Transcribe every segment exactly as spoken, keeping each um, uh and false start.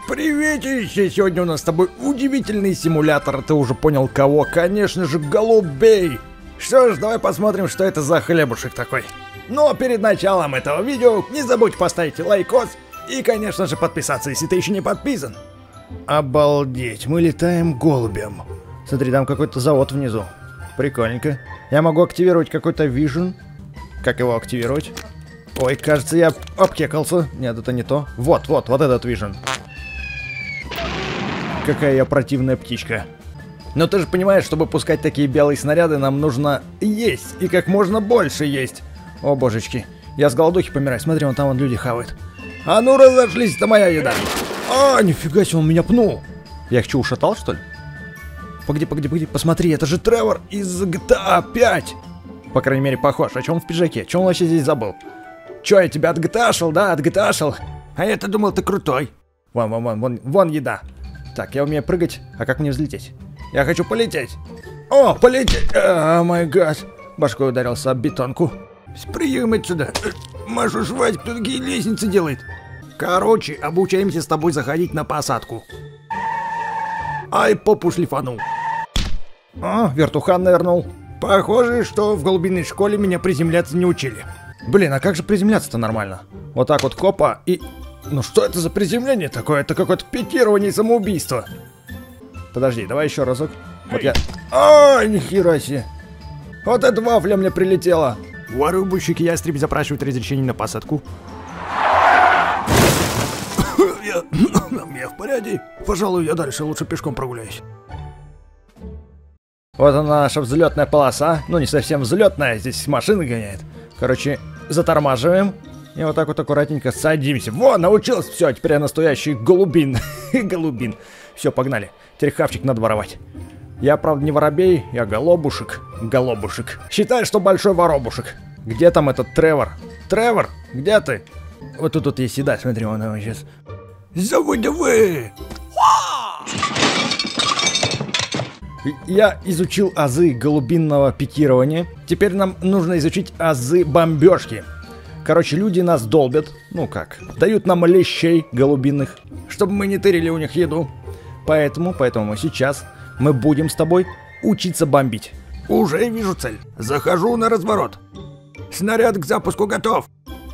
Приветище! Сегодня у нас с тобой удивительный симулятор. Ты уже понял кого? Конечно же, голубей! Что ж, давай посмотрим, что это за хлебушек такой. Но перед началом этого видео не забудь поставить лайкос и, конечно же, подписаться, если ты еще не подписан. Обалдеть, мы летаем голубем. Смотри, там какой-то завод внизу. Прикольненько. Я могу активировать какой-то вижн. Как его активировать? Ой, кажется, я обкекался. Нет, это не то. Вот, вот, вот этот вижн. Какая я противная птичка. Но ты же понимаешь, чтобы пускать такие белые снаряды, нам нужно есть. И как можно больше есть. О, божечки. Я с голодухи помираю. Смотри, вон там вон люди хавают. А ну разошлись, это моя еда. А, нифига себе, он меня пнул. Я их что, ушатал, что ли? Погоди, погоди, погоди. Посмотри, это же Тревор из джи ти эй пять. По крайней мере, похож. А что он в пиджаке? Что он вообще здесь забыл? Че, я тебя от джи ти эй-шил, да? От джи ти эй-шил? А я-то думал, ты крутой. Вон, вон, вон, вон, вон еда. Так, я умею прыгать. А как мне взлететь? Я хочу полететь. О, полететь. О май гад. Башкой ударился об бетонку. Спрыгиваем отсюда. Машу жвать, кто такие лестницы делает? Короче, обучаемся с тобой заходить на посадку. Ай, попу шлифанул. О, вертухан нырнул. Похоже, что в голубиной школе меня приземляться не учили. Блин, а как же приземляться-то нормально? Вот так вот копа и... Ну что это за приземление такое? Это какое-то пикирование и самоубийство. Подожди, давай еще разок. Вот я... Ай, нихера себе. Вот эта вафля мне прилетела. Воробушек ястреб запрашивает разрешение на посадку. Я... я в порядке. Пожалуй, я дальше лучше пешком прогуляюсь. Вот она, наша взлетная полоса. Ну, не совсем взлетная, здесь машины гоняет. Короче, затормаживаем. И вот так вот аккуратненько садимся. Во, научился. Все, теперь я настоящий голубин. Голубин. Все, погнали. Теперь хавчик надо воровать. Я, правда, не воробей, я голубушек. Голубушек. Считай, что большой воробушек. Где там этот Тревор? Тревор, где ты? Вот тут вот есть еда, смотри, он его сейчас. Давай, давай! Я изучил азы голубинного пикирования. Теперь нам нужно изучить азы бомбежки. Короче, люди нас долбят. Ну как? Дают нам лещей голубиных, чтобы мы не тырили у них еду. Поэтому, поэтому сейчас мы будем с тобой учиться бомбить. Уже вижу цель. Захожу на разворот. Снаряд к запуску готов.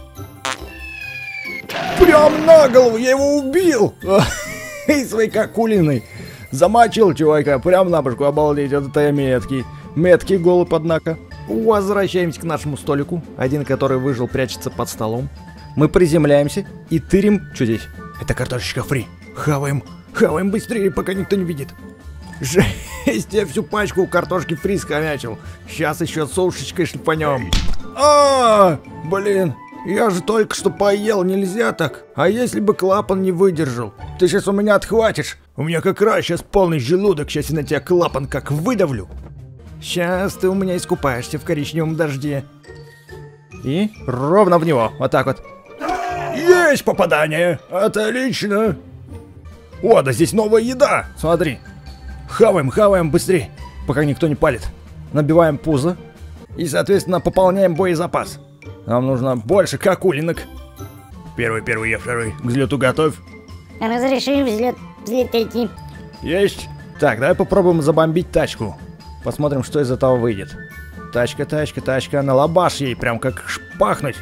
Прям на голову, я его убил. Эй, своей какулиной. Замочил чувака, прям на башку, обалдеть, это я меткий. Меткий голубь, однако. Возвращаемся к нашему столику. Один, который выжил, прячется под столом. Мы приземляемся и тырим... Что здесь? Это картошечка фри. Хаваем. Хаваем быстрее, пока никто не видит. Жесть, я всю пачку картошки фри схомячил. Сейчас еще сушечкой шлепанем. А, блин. Я же только что поел, нельзя так. А если бы клапан не выдержал? Ты сейчас у меня отхватишь. У меня как раз сейчас полный желудок. Сейчас я на тебя клапан как выдавлю. Сейчас ты у меня искупаешься в коричневом дожде. И ровно в него, вот так вот. Есть попадание! Отлично! О, да здесь новая еда! Смотри. Хаваем, хаваем быстрее, пока никто не палит. Набиваем пузо. И, соответственно, пополняем боезапас. Нам нужно больше какулинок. Первый, первый, я второй. К взлету готовь. Разреши взлет, взлететь. Есть. Так, давай попробуем забомбить тачку. Посмотрим, что из этого выйдет. Тачка, тачка, тачка. На лабаш ей прям как шпахнуть.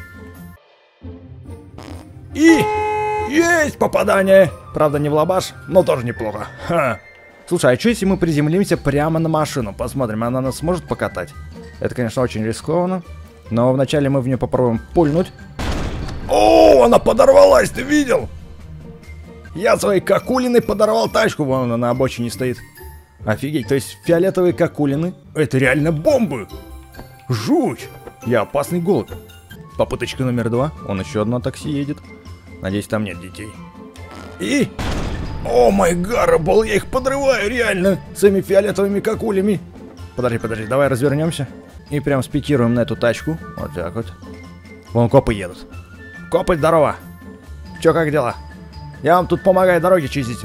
И есть попадание. Правда, не в лабаш, но тоже неплохо. Ха. Слушай, а что если мы приземлимся прямо на машину? Посмотрим, она нас сможет покатать? Это, конечно, очень рискованно. Но вначале мы в нее попробуем пульнуть. О, она подорвалась, ты видел? Я своей какулиной подорвал тачку. Вон она на обочине стоит. Офигеть, то есть фиолетовые какулины — это реально бомбы. Жуть. Я опасный голубь. Попыточка номер два. Он еще одно такси едет. Надеюсь, там нет детей. И... О май гарабл, я их подрываю реально своими фиолетовыми какулями. Подожди, подожди, давай развернемся. И прям спикируем на эту тачку. Вот так вот. Вон копы едут. Копы, здорово. Че, как дела? Я вам тут помогаю дороги чистить.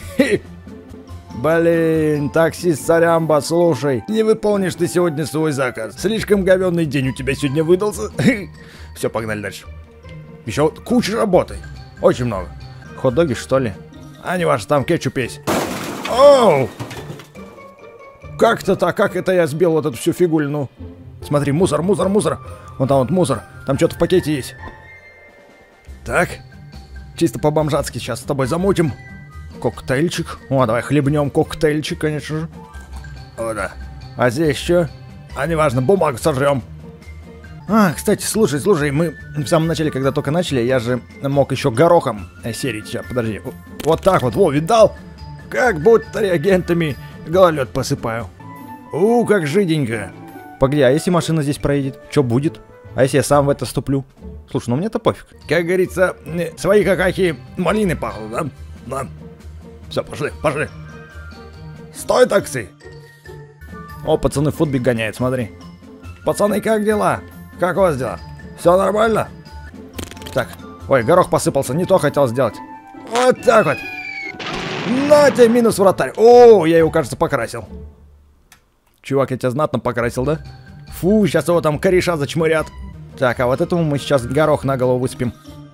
Блин, таксист Сарямба, слушай. Не выполнишь ты сегодня свой заказ. Слишком говенный день у тебя сегодня выдался. Все, погнали дальше. Еще куча работы. Очень много. Хот-доги, что ли? А не ваш, там кетчуп есть. Оу! Как-то так, как это я сбил вот эту всю фигулину? Смотри, мусор, мусор, мусор. Вон там вот мусор. Там что-то в пакете есть. Так. Чисто по-бомжатски сейчас с тобой замутим. Коктейльчик. О, давай хлебнем коктейльчик, конечно же. О, да. А здесь что? А неважно, бумагу сожрем. А, кстати, слушай, слушай, мы в самом начале, когда только начали, я же мог еще горохом серить. Сейчас, подожди. Вот так вот, во, видал? Как будто реагентами гололед посыпаю. У, как жиденько. Погоди, а если машина здесь проедет? Что будет? А если я сам в это ступлю? Слушай, ну мне-то пофиг. Как говорится, свои какахи малины пахнут, да? Да. Все, пошли, пошли. Стой, такси. О, пацаны, футбик гоняет, смотри. Пацаны, как дела? Как у вас дела? Все нормально? Так, ой, горох посыпался, не то хотел сделать. Вот так вот. На тебе минус вратарь. О, я его, кажется, покрасил. Чувак, я тебя знатно покрасил, да? Фу, сейчас его там кореша зачмырят. Так, а вот этому мы сейчас горох на голову выспим.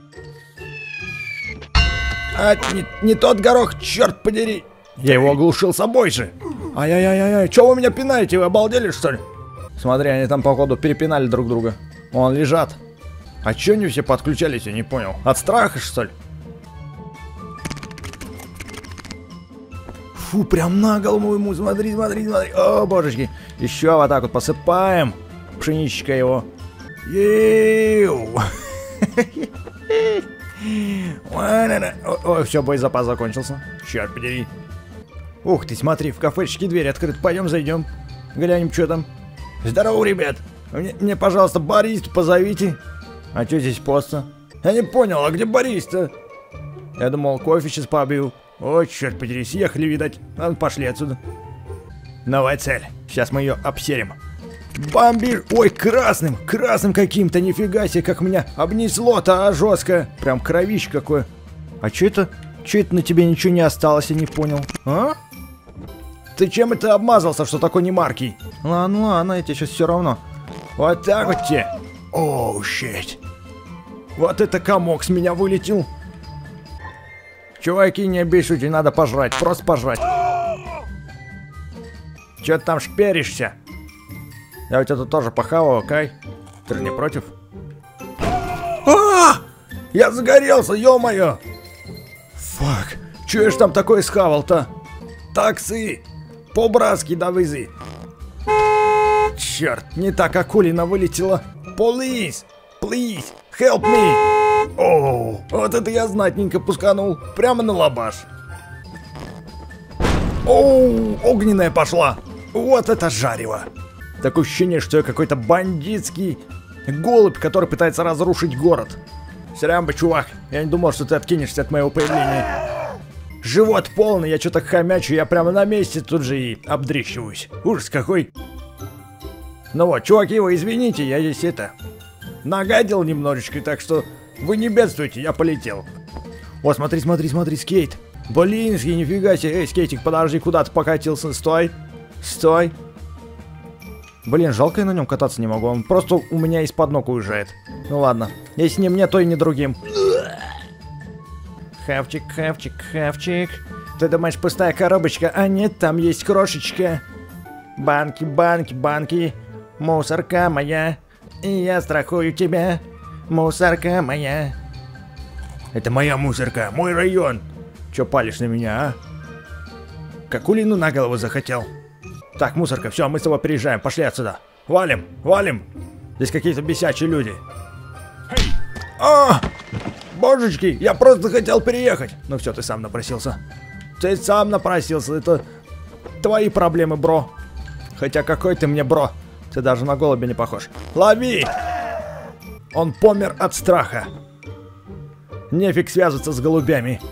А, не, не тот горох, черт подери. Я его оглушил собой же. Ай-яй-яй-яй, чё вы меня пинаете, вы обалдели, что ли? Смотри, они там, походу, перепинали друг друга. Вон, лежат. А чё они все подключались, я не понял. От страха, что ли? Фу, прям на голову ему, смотри, смотри, смотри. О, божечки. Еще вот так вот посыпаем. Пшеничка его. Еу. Ой, все, боезапас закончился. Черт подери. Ух ты, смотри, в кафешечке дверь открыта. Пойдем зайдем. Глянем, что там. Здорово, ребят. Мне, мне пожалуйста, баристу позовите. А что здесь просто? Я не понял, а где бариста? Я думал, кофе сейчас побил. О, черт подери, съехали, видать. Ладно, пошли отсюда. Новая цель. Сейчас мы ее обсерим. Бомбир! Ой, красным! Красным каким-то, нифига себе, как меня обнесло-то, а жестко. Прям кровище какое. А что это? Что это на тебе ничего не осталось, я не понял. А? Ты чем это обмазался, что такой немаркий? Ладно, ладно, я тебе сейчас все равно. Вот так вот тебе. Оу, щит. Вот это комок с меня вылетел. Чуваки, не обещайте, надо пожрать, просто пожрать. Че ты там шперишься? Я у тебя тут тоже похаваю, Кай. Ты же не против? А! Я загорелся, ё-моё! Фак, чё я ж там такое схавал-то? Таксы! По-братски довези! Черт, не так акулина вылетела. Police! Please! Help me! Оу, вот это я знатненько пусканул. Прямо на лабаш. Оу, огненная пошла. Вот это жарево. Такое ощущение, что я какой-то бандитский голубь, который пытается разрушить город. Срямба, чувак, я не думал, что ты откинешься от моего появления. Живот полный, я что-то хомячу, я прямо на месте тут же и обдрищиваюсь. Ужас какой. Ну вот, чуваки, вы извините, я здесь это... нагадил немножечко, так что вы не бедствуйте, я полетел. О, смотри, смотри, смотри, скейт. Блинский, нифига себе. Эй, скейтик, подожди, куда ты покатился? Стой. Стой. Блин, жалко, я на нем кататься не могу. Он просто у меня из-под ног уезжает. Ну ладно. Если не мне, то и не другим. Хавчик, хавчик, хавчик. Ты думаешь, пустая коробочка? А нет, там есть крошечка. Банки, банки, банки. Мусорка моя. И я страхую тебя. Мусорка моя. Это моя мусорка, мой район. Чё палишь на меня, а? Какулину на голову захотел. Так, мусорка, все, мы с тобой приезжаем, пошли отсюда. Валим, валим. Здесь какие-то бесячие люди. А! Божечки, я просто хотел переехать. Ну все, ты сам напросился. Ты сам напросился, это твои проблемы, бро. Хотя какой ты мне бро. Ты даже на голубя не похож. Лови! Он помер от страха. Нефиг связываться с голубями.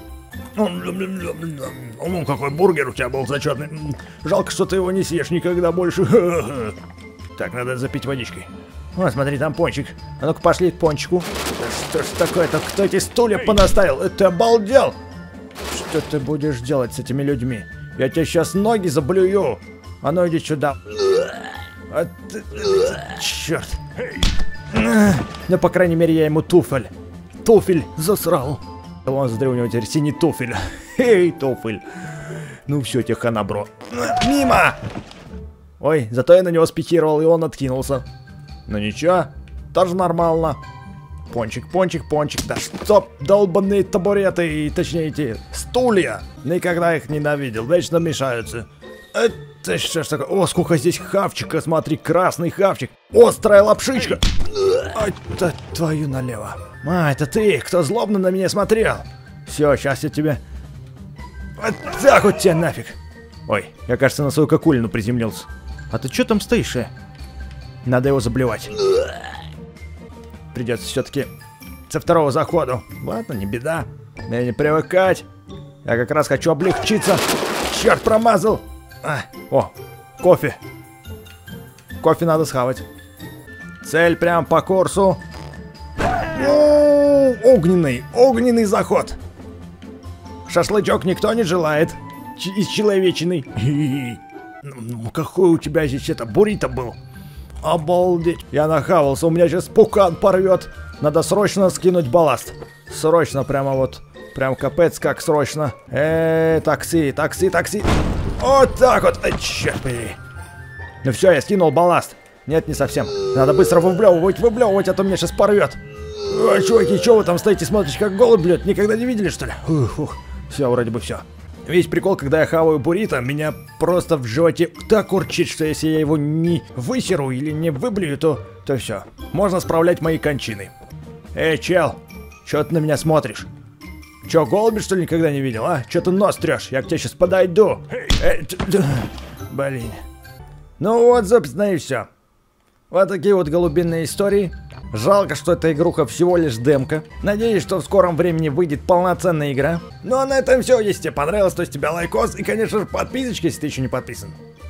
Ну, какой бургер у тебя был зачетный. Жалко, что ты его не съешь никогда больше. Так, надо запить водичкой. О, смотри, там пончик. А ну-ка, пошли к пончику. Да что ж такое-то? Кто эти стулья понаставил? Ты обалдел? Что ты будешь делать с этими людьми? Я тебе сейчас ноги заблюю. А ну иди сюда. А ты... Черт. Ну, по крайней мере, я ему туфель. Туфель засрал. Он с древнего теперь синий туфель. Эй, туфель. Ну все, тебе хана, бро. Мимо! Ой, зато я на него спикировал, и он откинулся. Ну ничего, тоже нормально. Пончик, пончик, пончик. Да стоп, долбанные табуреты, и точнее эти стулья. Никогда их ненавидел, вечно мешаются. Это что ж такое? О, сколько здесь хавчика, смотри, красный хавчик. Острая лапшичка. Это твою налево. А, это ты, кто злобно на меня смотрел. Все, сейчас я тебе... Вот так вот тебя нафиг. Ой, я, кажется, на свою кокулину приземлился. А ты что там стоишь, э? Надо его заблевать. Придется все-таки со второго захода. Ладно, не беда. Мне не привыкать. Я как раз хочу облегчиться. Черт, промазал. А, о, кофе. Кофе надо схавать. Цель прям по курсу. О, огненный, огненный заход. Шашлычок никто не желает. Ч из человечины. Ну, какой у тебя здесь это буррито был? Обалдеть. Я нахавался, у меня сейчас пукан порвет. Надо срочно скинуть балласт. Срочно, прямо вот. Прям капец, как срочно. Эээ, такси, такси, такси. Вот так вот. Ай, черт побери. Ну все, я скинул балласт. Нет, не совсем. Надо быстро выблевывать, выблевывать, а то меня сейчас порвет. Ой, чуваки, что вы там стоите, смотрите, как голубь блюет? Никогда не видели, что ли? Ух, ух. Все, вроде бы все. Весь прикол, когда я хаваю буррито, меня просто в животе так урчит, что если я его не высеру или не выблюю, то, то все. Можно справлять мои кончины. Эй, чел, что ты на меня смотришь? Че, голуби, что ли, никогда не видел, а? Че ты нос трешь? Я к тебе сейчас подойду. Эй, блин. Ну вот, собственно, и все. Вот такие вот голубиные истории. Жалко, что эта игруха всего лишь демка. Надеюсь, что в скором времени выйдет полноценная игра. Ну а на этом все. Если тебе понравилось, то с тебя лайкос и, конечно же, подписочка, если ты еще не подписан.